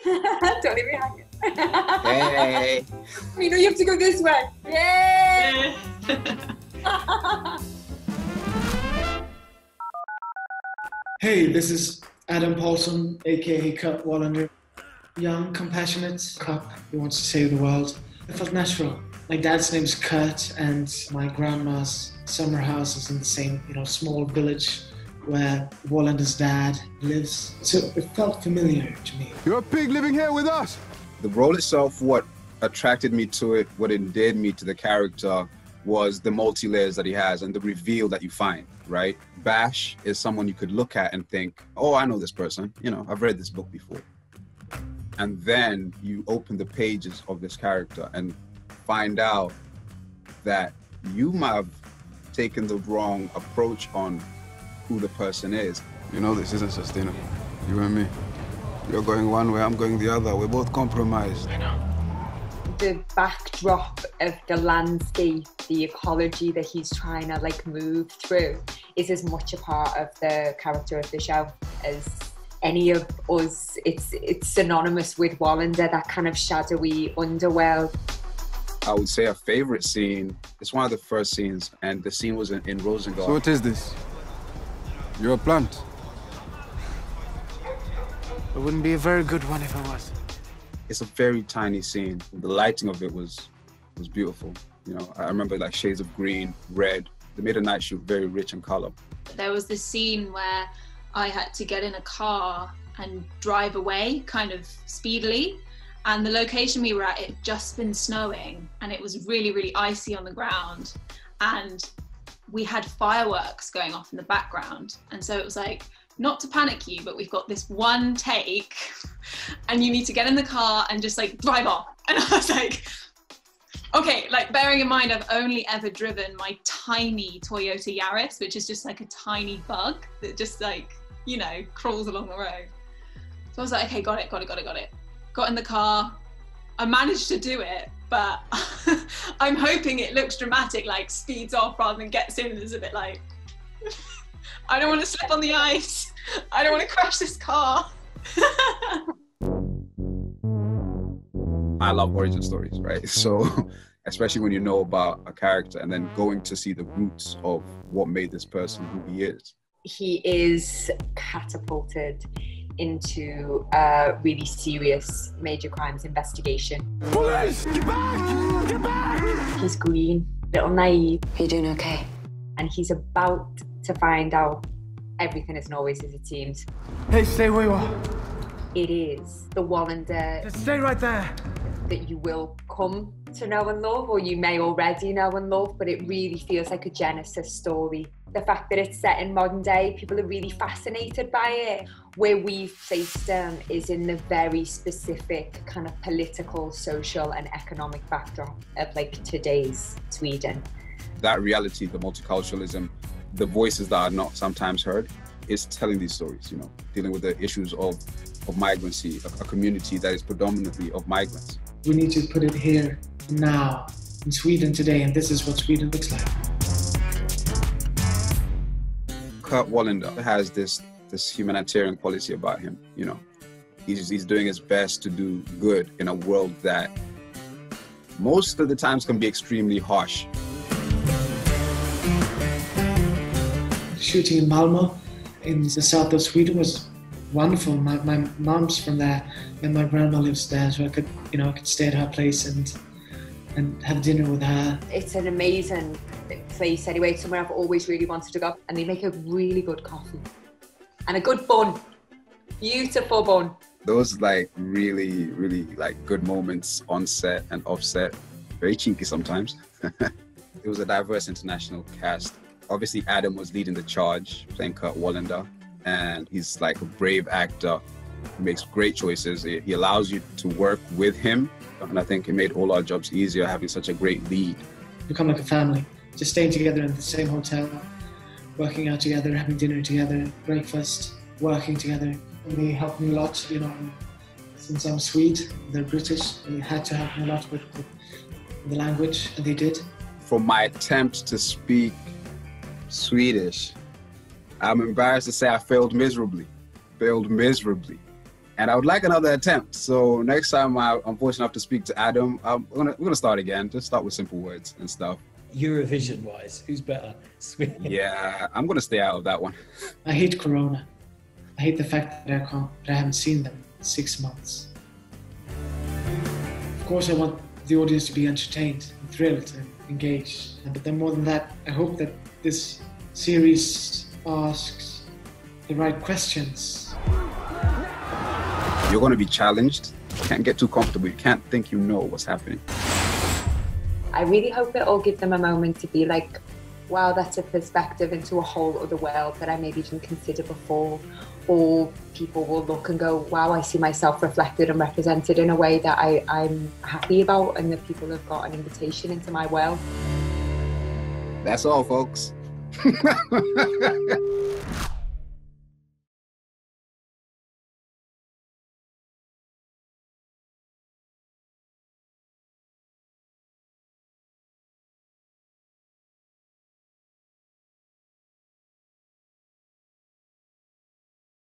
Don't leave me hanging. Hey. You know you have to go this way. Yay! Hey, this is Adam Paulson, aka Kurt Wallander. Young, compassionate cop who wants to save the world. It felt natural. My dad's name is Kurt, and my grandma's summer house is in the same, small village where Wallander's dad lives. So it felt familiar to me. You're a pig living here with us. The role itself, what attracted me to it, what endeared me to the character was the multi-layers that he has and the reveal that you find, right? Bash is someone you could look at and think, oh, I know this person. I've read this book before. And then you open the pages of this character and find out that you might have taken the wrong approach on who the person is. This isn't sustainable. You and me. You're going one way, I'm going the other. We're both compromised. I know. The backdrop of the landscape, the ecology that he's trying to move through is as much a part of the character of the show as any of us. It's synonymous with Wallander, that kind of shadowy underworld. I would say a favorite scene, it's one of the first scenes, and the scene was in Rosengard. So what is this? You're a plant. It wouldn't be a very good one if it was. It's a very tiny scene. The lighting of it was beautiful. I remember shades of green, red. They made a night shoot very rich in color. There was this scene where I had to get in a car and drive away kind of speedily. And the location we were at, it had just been snowing and it was really, really icy on the ground. And we had fireworks going off in the background. And so it was not to panic you, but we've got this one take and you need to get in the car and just drive off. And I was okay, bearing in mind I've only ever driven my tiny Toyota Yaris, which is just a tiny bug that just crawls along the road. So I was okay, got it. Got in the car. I managed to do it, but I'm hoping it looks dramatic, speeds off rather than gets in and is a bit I don't want to slip on the ice. I don't want to crash this car. I love origin stories, right? So, especially when you know about a character and then going to see the roots of what made this person who he is. He is catapulted into a really serious major crimes investigation. Police! Get back! Get back! He's green, little naive. You doing okay? And he's about to find out everything isn't always as it seems. Hey, stay where you are. It is the Wallander Just stay right there. that you will come to know and love, or you may already know and love, but it really feels like a Genesis story. The fact that it's set in modern day, people are really fascinated by it. Where we've placed him is in the very specific kind of political, social and economic backdrop of today's Sweden. That reality, the multiculturalism, the voices that are not sometimes heard, is telling these stories, dealing with the issues of migrancy, a community that is predominantly of migrants. We need to put it here, now, in Sweden today, and this is what Sweden looks like. Kurt Wallander has this humanitarian quality about him, He's doing his best to do good in a world that most of the times can be extremely harsh. Shooting in Malmö, in the south of Sweden, was wonderful. My mom's from there, and my grandma lives there, so I could stay at her place and have dinner with her. It's an amazing place anyway, somewhere I've always really wanted to go, and they make a really good coffee and a good bun, beautiful bun. Those really, really good moments on set and off set, very cheeky sometimes. It was a diverse international cast. Obviously, Adam was leading the charge, playing Kurt Wallander, and he's a brave actor who makes great choices. He allows you to work with him, and I think it made all our jobs easier having such a great lead. Become like a family, just staying together in the same hotel, working out together, having dinner together, breakfast, working together. And they helped me a lot, since I'm Swede, they're British, they had to help me a lot with the language, and they did. For my attempt to speak Swedish, I'm embarrassed to say I failed miserably. And I would like another attempt. So next time I'm fortunate enough to speak to Adam, we're gonna start again. Just start with simple words and stuff. Eurovision-wise, who's better? Yeah, I'm gonna stay out of that one. I hate Corona. I hate the fact that I haven't seen them in 6 months. Of course, I want the audience to be entertained, and thrilled, and engaged. But then more than that, I hope that this series asks the right questions. You're gonna be challenged. You can't get too comfortable. You can't think you know what's happening. I really hope it'll give them a moment to be like, wow, that's a perspective into a whole other world that I maybe didn't consider before. Or people will look and go, wow, I see myself reflected and represented in a way that I'm happy about, and that people have got an invitation into my world. That's all, folks.